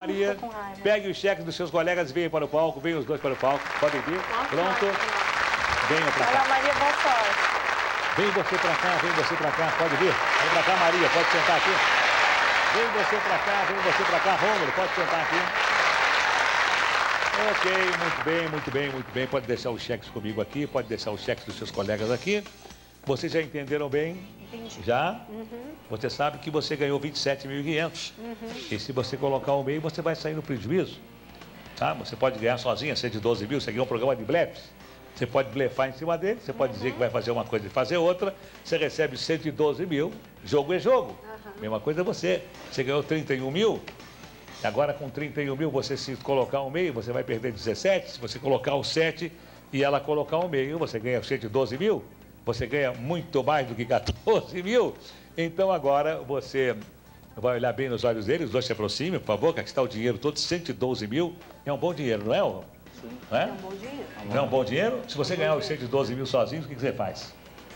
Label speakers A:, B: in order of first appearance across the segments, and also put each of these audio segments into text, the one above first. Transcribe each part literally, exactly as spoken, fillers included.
A: Maria, pegue os cheques dos seus colegas e venham para o palco. Venham os dois para o palco. Podem vir. Pronto. Venham para cá.
B: Maria, boa sorte.
A: Vem você para cá, vem você para cá. Pode vir. Vem para cá, Maria. Pode sentar aqui. Vem você para cá, vem você para cá. Rômulo, pode sentar aqui. Ok, muito bem, muito bem, muito bem. Pode deixar os cheques comigo aqui. Pode deixar os cheques dos seus colegas aqui. Vocês já entenderam bem?
B: Entendi.
A: Já?
B: Uhum.
A: Você sabe que você ganhou vinte e sete mil e quinhentos. Uhum. E se você colocar o meio, você vai sair no prejuízo. Tá? Você pode ganhar sozinha cento e doze mil. Você ganhou um programa de blefs. Você pode blefar em cima dele. Você pode uhum. dizer que vai fazer uma coisa e fazer outra. Você recebe cento e doze mil. Jogo é jogo. Uhum. Mesma coisa você. Você ganhou trinta e um mil. Agora com trinta e um mil, você se colocar o meio, você vai perder dezessete. Se você colocar o sete e ela colocar o meio, você ganha cento e doze mil. Você ganha muito mais do que quatorze mil. Então agora você vai olhar bem nos olhos dele, os dois se aproximem, por favor, que aqui está o dinheiro todo, cento e doze mil. É um bom dinheiro, não é?
B: Sim,
A: não é?
B: é um bom dinheiro.
A: Não é um bom dinheiro? Se você ganhar os cento e doze mil sozinho, o que você faz?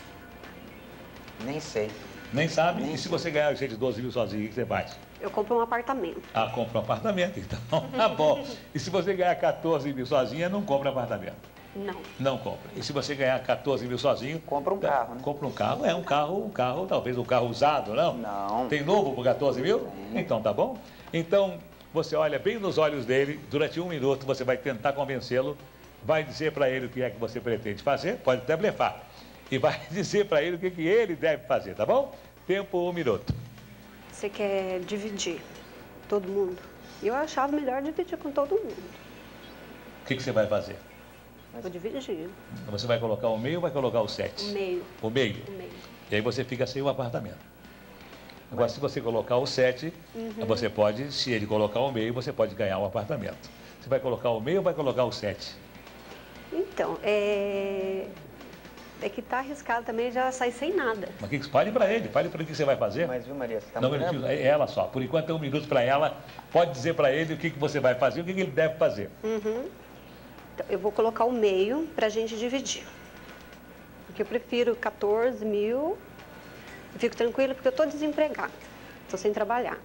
C: Nem sei.
A: Nem sabe?
C: Nem
A: e se
C: sei.
A: você ganhar os cento e doze mil sozinho, o que você faz?
B: Eu compro um apartamento.
A: Ah, compra um apartamento, então tá bom. E se você ganhar quatorze mil sozinha, não compra apartamento?
B: Não.
A: Não compra. E se você ganhar quatorze mil sozinho...
C: Compra um carro, né?
A: Compra um carro. É um carro, um carro, talvez um carro usado, não?
C: Não.
A: Tem novo por quatorze mil?
C: Tem.
A: Então tá bom. Então, você olha bem nos olhos dele, durante um minuto você vai tentar convencê-lo, vai dizer para ele o que é que você pretende fazer, pode até blefar, e vai dizer para ele o que, que ele deve fazer, tá bom? Tempo, um minuto.
B: Você quer dividir todo mundo? Eu achava melhor dividir com todo mundo.
A: O que, que você vai fazer?
B: Vou dividir.
A: Você vai colocar o meio ou vai colocar o sete?
B: O meio.
A: O meio?
B: O meio.
A: E aí você fica sem o apartamento. Agora, se você colocar o sete, uhum. você pode, se ele colocar o meio, você pode ganhar um apartamento. Você vai colocar o meio ou vai colocar o sete?
B: Então, é... é que tá arriscado também já sair sem nada.
A: Mas que, fale para ele, fale para ele o que você vai fazer.
C: Mas viu, Maria, você tá
A: Não,
C: muito
A: minutinho, é ela só. Por enquanto é um minuto para ela. Pode dizer para ele o que, que você vai fazer, o que, que ele deve fazer.
B: Uhum. Então, eu vou colocar o meio para a gente dividir. Porque eu prefiro quatorze mil. Eu fico tranquila porque eu estou desempregada. Estou sem trabalhar.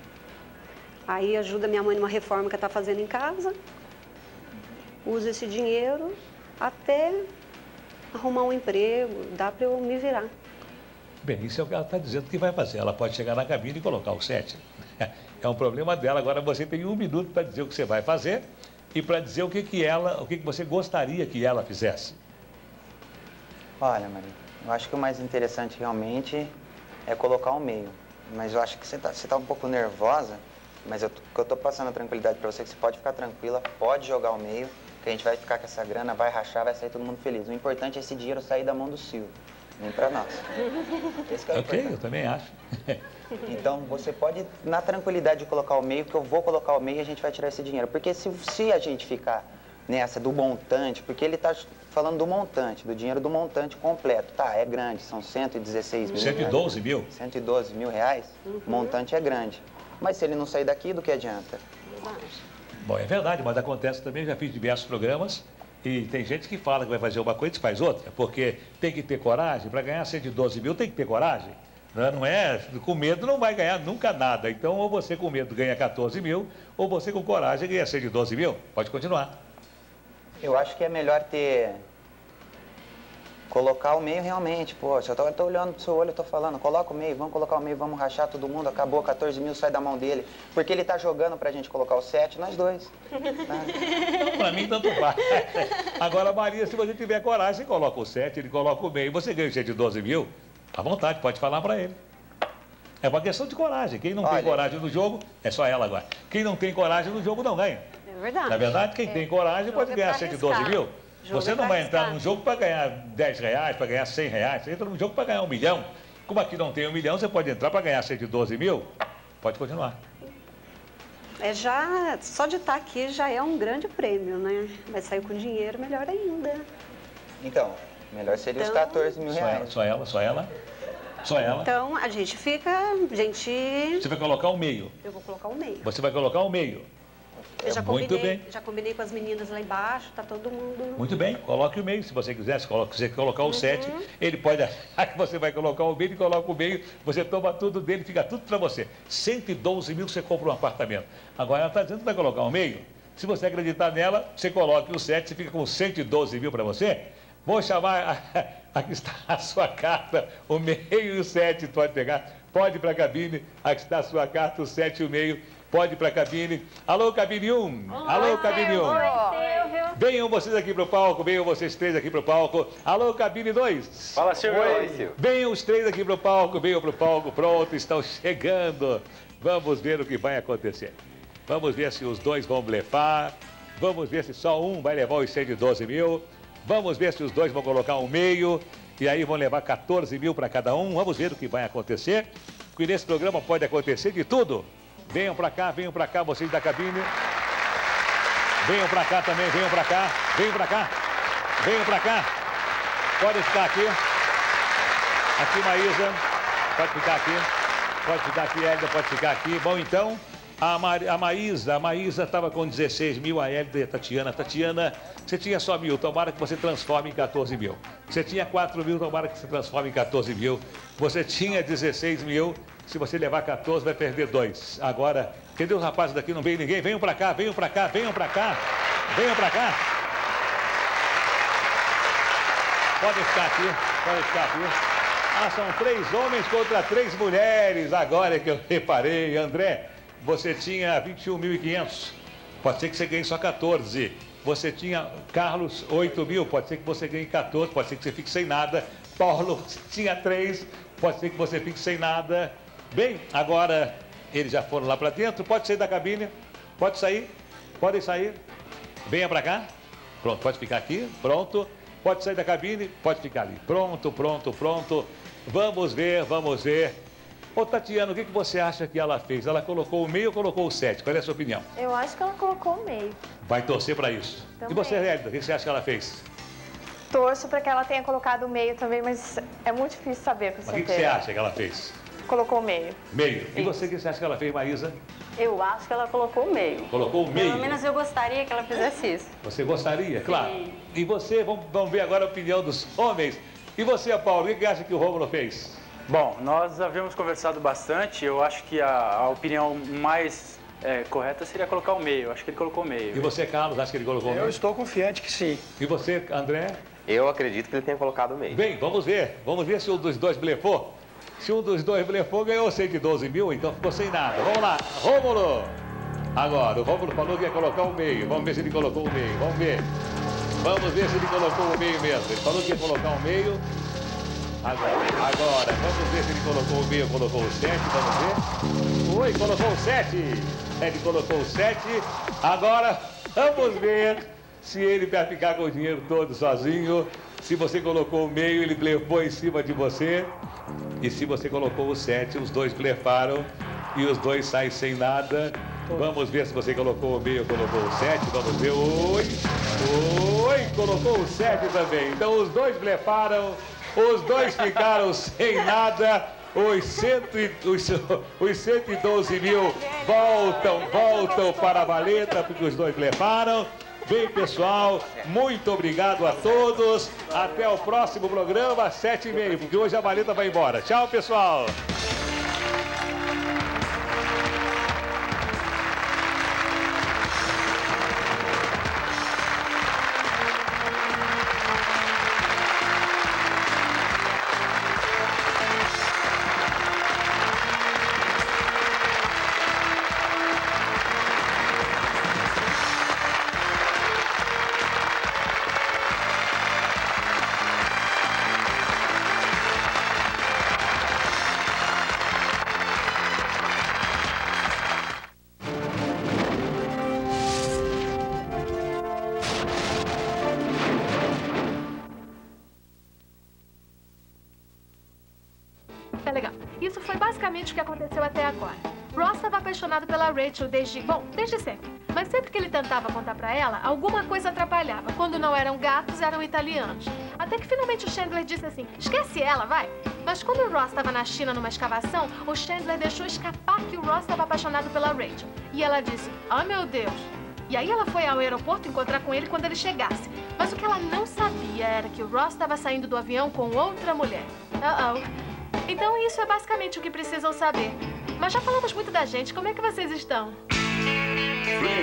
B: Aí ajuda minha mãe numa reforma que ela está fazendo em casa. Uso esse dinheiro até arrumar um emprego. Dá para eu me virar.
A: Bem, isso é o que ela está dizendo que vai fazer. Ela pode chegar na cabine e colocar o sete. É um problema dela. Agora você tem um minuto para dizer o que você vai fazer e para dizer o que, que ela, o que, que você gostaria que ela fizesse.
C: Olha, Maria, eu acho que o mais interessante realmente é colocar o meio. Mas eu acho que você está você tá um pouco nervosa, mas eu, eu estou passando a tranquilidade para você que você pode ficar tranquila, pode jogar o meio, que a gente vai ficar com essa grana, vai rachar, vai sair todo mundo feliz. O importante é esse dinheiro sair da mão do Silvio, nem para nós. Esse que é o
A: Ok,
C: importante.
A: eu também acho.
C: Então, você pode, na tranquilidade, de colocar o meio, que eu vou colocar o meio e a gente vai tirar esse dinheiro. Porque se, se a gente ficar nessa do montante, porque ele está falando do montante, do dinheiro do montante completo. Tá, é grande, são cento e dezesseis mil.
A: cento e doze mil?
C: cento e doze mil reais, uhum. Montante é grande. Mas se ele não sair daqui, do que adianta?
A: Bom, é verdade, mas acontece também, já fiz diversos programas e tem gente que fala que vai fazer uma coisa e faz outra, porque tem que ter coragem, para ganhar cento e doze mil tem que ter coragem. Não é? Com medo não vai ganhar nunca nada. Então, ou você com medo ganha quatorze mil, ou você com coragem ganha cento e doze mil. Pode continuar.
C: Eu acho que é melhor ter... Colocar o meio realmente, pô, se eu tô, tô olhando pro seu olho, eu tô falando, coloca o meio, vamos colocar o meio, vamos rachar todo mundo, acabou, quatorze mil sai da mão dele. Porque ele tá jogando pra gente colocar o sete, nós dois.
A: Então, pra mim, tanto faz. Agora, Maria, se você tiver coragem, você coloca o sete, ele coloca o meio, você ganha cento e doze mil, à vontade, pode falar pra ele. É uma questão de coragem. Quem não Olha, tem coragem no jogo, é só ela agora. Quem não tem coragem no jogo não ganha.
B: É verdade.
A: Na verdade, quem é. tem coragem pode ganhar cento e doze mil. Você não vai entrar num jogo para ganhar dez reais, para ganhar cem reais. Você entra num jogo para ganhar um milhão. Como aqui não tem um milhão, você pode entrar para ganhar cento e doze mil. Pode continuar.
B: É já, só de estar aqui já é um grande prêmio, né? Vai sair com dinheiro, melhor ainda.
C: Então, melhor seria então, os quatorze mil reais.
A: Só ela, só ela, só ela.
B: Então, a gente fica, a gente...
A: Você vai colocar o meio.
B: Eu vou colocar o meio.
A: Você vai colocar o meio.
B: Eu já
A: Muito
B: combinei,
A: bem.
B: já combinei com as meninas lá embaixo, tá todo mundo...
A: Muito bem, coloque o meio, se você quiser, se coloca- se você colocar o sete, ele pode achar que você vai colocar o meio, e coloca o meio, você toma tudo dele, fica tudo para você. cento e doze mil você compra um apartamento. Agora ela está dizendo que vai colocar o meio. Se você acreditar nela, você coloca o sete, você fica com cento e doze mil para você. Vou chamar, aqui está a sua carta, o meio e o sete, pode pegar, pode ir para a cabine, aqui está a sua carta, o sete e o meio, pode ir para a cabine. Alô, cabine um, alô, cabine um. Venham vocês aqui para o palco, venham vocês três aqui para o palco. Alô, cabine dois.
D: Fala, Silvio. Oi, Silvio.
A: Venham os três aqui para o palco, venham para o palco, pronto, estão chegando. Vamos ver o que vai acontecer. Vamos ver se os dois vão blefar. Vamos ver se só um vai levar os cento e doze mil. Vamos ver se os dois vão colocar um meio. E aí vão levar quatorze mil para cada um. Vamos ver o que vai acontecer. Porque nesse programa pode acontecer de tudo. Venham para cá, venham para cá, vocês da cabine. Venham para cá também, venham para cá. Venham para cá. Venham para cá. Podem ficar aqui. Aqui, Maísa. Pode ficar aqui. Pode ficar aqui, Hélida, pode ficar aqui. Bom, então, a, Ma a Maísa, a Maísa estava com dezesseis mil, a Hélida e a Tatiana. Tatiana, você tinha só mil, tomara que você transforme em quatorze mil. Você tinha quatro mil, tomara que você transforme em quatorze mil. Você tinha dezesseis mil, se você levar quatorze, vai perder dois. Agora, entendeu, rapazes daqui? Não veio ninguém? Venham para cá, venham para cá, venham para cá. Venham para cá. Podem ficar aqui, podem ficar aqui. Ah, são três homens contra três mulheres. Agora é que eu reparei. André, você tinha vinte e um mil e quinhentos. Pode ser que você ganhe só quatorze. Você tinha, Carlos, oito mil. Pode ser que você ganhe quatorze. Pode ser que você fique sem nada. Paulo, você tinha três. Pode ser que você fique sem nada. Bem, agora eles já foram lá para dentro. Pode sair da cabine. Pode sair. Podem sair. Venha para cá. Pronto, pode ficar aqui. Pronto. Pode sair da cabine. Pode ficar ali. Pronto, pronto, pronto. Vamos ver, vamos ver. Ô, Tatiana, o que, que você acha que ela fez? Ela colocou o meio ou colocou o sete? Qual é a sua opinião?
E: Eu acho que ela colocou o meio.
A: Vai torcer para isso.
E: Também.
A: E você, Hélida, o que você acha que ela fez?
E: Torço para que ela tenha colocado o meio também, mas é muito difícil saber com
A: Mas o que,
E: certeza.
A: que você acha que ela fez?
E: Colocou o meio.
A: Meio. E
E: Isso.
A: você, o que você acha que ela fez, Maísa?
F: Eu acho que ela colocou o meio.
A: Colocou o meio?
F: Pelo menos eu gostaria que ela fizesse isso.
A: Você gostaria? Claro.
F: Sim.
A: E você, vamos, vamos ver agora a opinião dos homens. E você, Paulo, o que, que acha que o Rômulo fez?
D: Bom, nós havíamos conversado bastante. Eu acho que a, a opinião mais é, correta seria colocar o meio. Eu acho que ele colocou o meio.
A: E você, Carlos, acha que ele colocou o meio?
G: Eu estou confiante que sim.
A: E você, André?
H: Eu acredito que ele tenha colocado o meio.
A: Bem, vamos ver. Vamos ver se um dos dois blefou. Se um dos dois blefou, ganhou cento e doze mil, então ficou sem nada. Vamos lá, Rômulo. Agora, o Rômulo falou que ia colocar o meio. Vamos ver se ele colocou o meio. Vamos ver. Vamos ver se ele colocou o meio mesmo. Ele falou que ia colocar o meio. Agora, agora, vamos ver se ele colocou o meio, colocou o sete, vamos ver. Oi, colocou o sete. Ele colocou o sete. Agora, vamos ver se ele vai ficar com o dinheiro todo sozinho. Se você colocou o meio, ele blefou em cima de você. E se você colocou o sete, os dois blefaram e os dois saem sem nada. Vamos ver se você colocou o meio ou colocou o sete. Vamos ver. Oi! Oi! Colocou o sete também. Então os dois blefaram, os dois ficaram sem nada. Os, cento e, os, os cento e doze mil voltam, voltam para a valeta, porque os dois blefaram. Bem, pessoal, muito obrigado a todos. Até o próximo programa, sete e meia, porque hoje a valeta vai embora. Tchau, pessoal.
I: É legal. Isso foi basicamente o que aconteceu até agora.
G: Ross estava apaixonado pela Rachel desde, bom, desde sempre. Mas sempre que ele tentava contar pra ela, alguma coisa atrapalhava. Quando não eram gatos, eram italianos. Até que finalmente o Chandler disse assim, esquece ela, vai. Mas quando o Ross estava na China numa escavação, o Chandler deixou escapar que o Ross estava apaixonado pela Rachel. E ela disse, ah, meu Deus. E aí ela foi ao aeroporto encontrar com ele quando ele chegasse. Mas o que ela não sabia era que o Ross estava saindo do avião com outra mulher. Uh-oh. Então isso é basicamente o que precisam saber. Mas já falamos muito da gente. Como é que vocês estão?